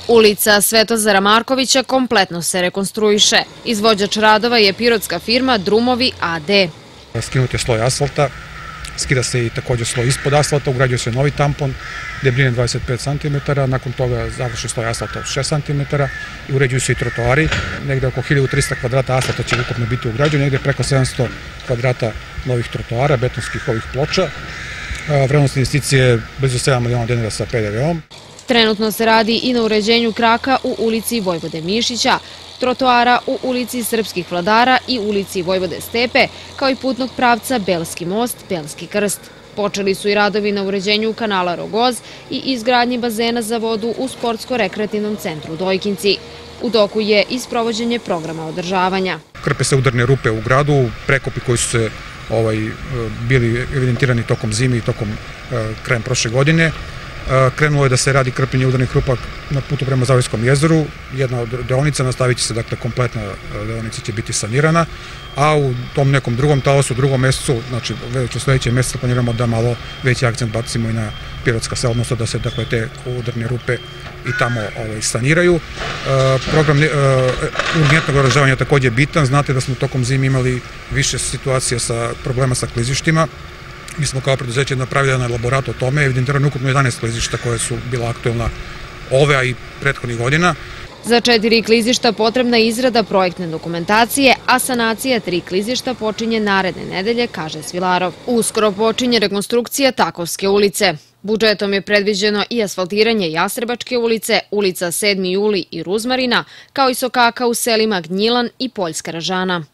Ulica Svetozara Markovića kompletno se rekonstruiše. Izvođač radova je pirotska firma Drumovi a.d. Skinut je sloj asfalta, skida se i također sloj ispod asfalta, ugrađuje se novi tampon, debljine 25 cm, nakon toga završi sloj asfalta od 6 cm i uređuju se i trotoari. Negde oko 1300 kvadrata asfalta će ukupno biti ugrađeno, negde preko 700 kvadrata novih trotoara, betonskih ovih ploča. Vrednost investicije je blizu 7 miliona dinara sa PDV-om. Trenutno se radi i na uređenju kraka u ulici Vojvode Mišića, trotoara u ulici Srpskih vladara i ulici Vojvode Stepe, kao i putnog pravca Belski most, Belski krst. Počeli su i radovi na uređenju kanala Rogoz i izgradnji bazena za vodu u sportsko-rekreativnom centru Dojkinci. U toku je i sprovođenje programa održavanja. Krpe se udarne rupe u gradu, prekopi koji su se bili evidentirani tokom zime i tokom krajem prošle godine. Krenulo je da se radi krpljenje udarnih rupa na putu prema Zavojskom jezeru. Jedna od deonica, nastavit će se, dakle, kompletna deonica će biti sanirana, a u tom nekom drugom talasu, u drugom mesecu, znači već u sledećem mesecu planiramo da malo veći akcent bacimo i na pirotska sela, odnosno da se, dakle, te udarne rupe i tamo saniraju. Program urgentnog održavanja je također bitan. Znate da smo tokom zime imali više situacija problema sa klizištima. Mi smo kao preduzeće napravili jedan elaborat o tome, evidentirano ukupno 11 klizišta koje su bila aktuelna ove, a i prethodnih godina. Za 4 klizišta potrebna je izrada projektne dokumentacije, a sanacija 3 klizišta počinje naredne nedelje, kaže Svilarov. Uskoro počinje rekonstrukcija Takovske ulice. Budžetom je predviđeno i asfaltiranje Jastrebačke ulice, ulica 7. juli i Ruzmarina, kao i sokaka u selima Gnjilan i Poljska Ražana.